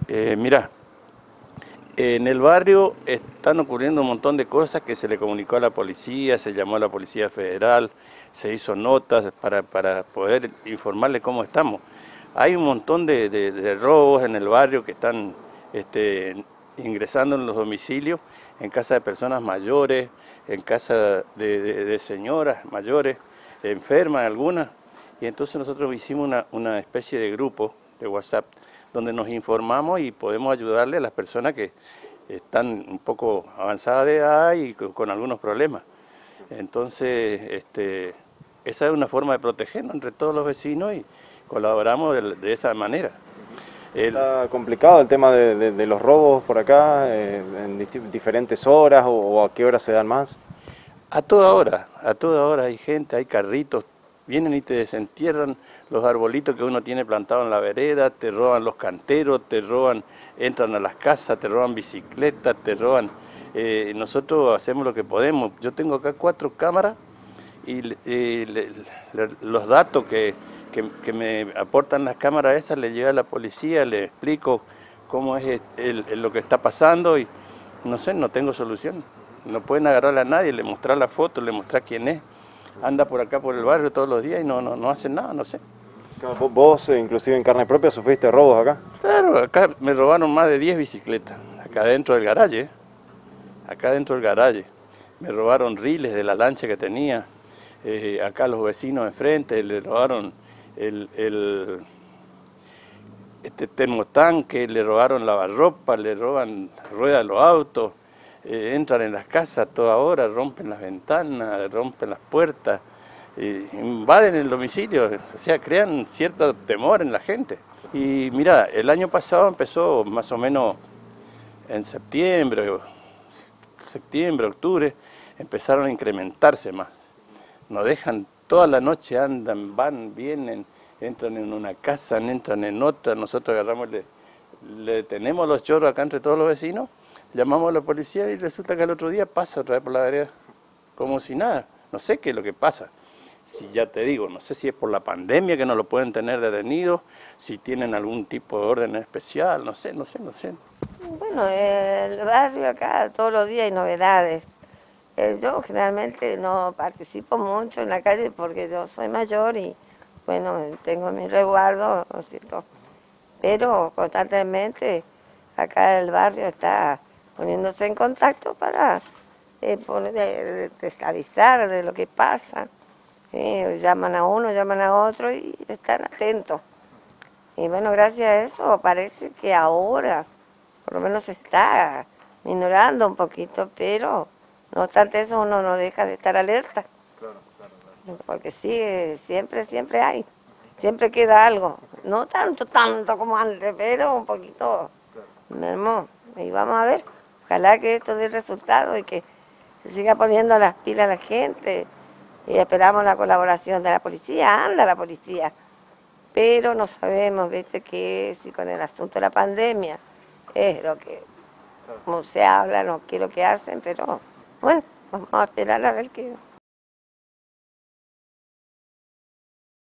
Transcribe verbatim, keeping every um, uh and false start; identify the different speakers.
Speaker 1: Eh, mira, en el barrio están ocurriendo un montón de cosas que se le comunicó a la policía, se llamó a la Policía Federal, se hizo notas para, para poder informarle cómo estamos. Hay un montón de, de, de robos en el barrio que están este, ingresando en los domicilios, en casa de personas mayores, en casa de, de, de señoras mayores, enfermas algunas. Y entonces nosotros hicimos una, una especie de grupo de WhatsApp donde nos informamos y podemos ayudarle a las personas que están un poco avanzadas de edad y con, con algunos problemas. Entonces, este, esa es una forma de protegernos entre todos los vecinos y colaboramos de, de esa manera. El,
Speaker 2: ¿Está complicado el tema de, de, de los robos por acá, eh, en diferentes horas o, o a qué hora se dan más?
Speaker 1: A toda hora, a toda hora hay gente, hay carritos, vienen y te desentierran los arbolitos que uno tiene plantado en la vereda, te roban los canteros, te roban, entran a las casas, te roban bicicletas, te roban. Eh, nosotros hacemos lo que podemos. Yo tengo acá cuatro cámaras y eh, le, le, los datos que, que, que me aportan las cámaras esas le llega a la policía, le explico cómo es el, el, lo que está pasando y no sé, no tengo solución. No pueden agarrar a nadie, le mostrar la foto, le mostrar quién es. Anda por acá por el barrio todos los días y no, no, no hacen nada, no sé.
Speaker 2: ¿Vos, inclusive en carne propia, sufriste robos acá?
Speaker 1: Claro, acá me robaron más de diez bicicletas, acá dentro del garaje, acá dentro del garaje. Me robaron riles de la lancha que tenía, eh, acá los vecinos enfrente le robaron el, el este termotanque, le robaron lavarropa, le roban ruedas de los autos. Eh, entran en las casas a toda hora, rompen las ventanas, rompen las puertas, eh, invaden el domicilio, o sea, crean cierto temor en la gente. Y mira, el año pasado empezó más o menos en septiembre, septiembre, octubre, empezaron a incrementarse más. Nos dejan toda la noche, andan, van, vienen, entran en una casa, entran en otra, nosotros agarramos, le, le detenemos los chorros acá entre todos los vecinos, llamamos a la policía y resulta que al otro día pasa otra vez por la vereda, como si nada. No sé qué es lo que pasa. Si ya te digo, no sé si es por la pandemia que no lo pueden tener detenido, si tienen algún tipo de orden especial, no sé, no sé, no sé.
Speaker 3: Bueno, el barrio acá todos los días hay novedades. Yo generalmente no participo mucho en la calle porque yo soy mayor y bueno, tengo mi resguardo, ¿no es cierto? Pero constantemente acá el barrio está poniéndose en contacto para eh, poner, de, de avisar de lo que pasa. Eh, llaman a uno, llaman a otro y están atentos. Y bueno, gracias a eso parece que ahora por lo menos se está minorando un poquito, pero no obstante eso uno no deja de estar alerta. Claro, claro, claro. Porque sí, siempre, siempre hay, siempre queda algo. No tanto, tanto como antes, pero un poquito mermó. Y vamos a ver, ojalá que esto dé resultado y que se siga poniendo las pilas a la gente. Y esperamos la colaboración de la policía, anda la policía. Pero no sabemos, viste, que si con el asunto de la pandemia es lo que, como se habla, no quiero que hacen, pero bueno, vamos a esperar a ver qué.